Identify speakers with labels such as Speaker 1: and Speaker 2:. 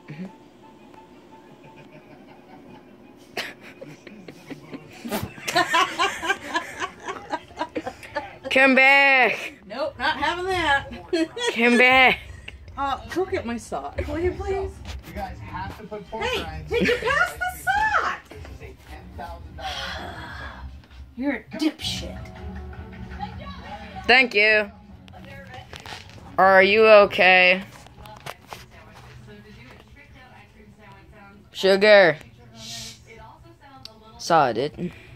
Speaker 1: Come back.
Speaker 2: Nope, not having that.
Speaker 1: Come back.
Speaker 2: Go get my sock. Will you please?
Speaker 3: You guys have to put pork rinds.
Speaker 2: Hey, you passed the sock.
Speaker 3: This is a $10,000.
Speaker 2: You're a dipshit.
Speaker 1: Thank you. Are you okay? Sugar. Saw it.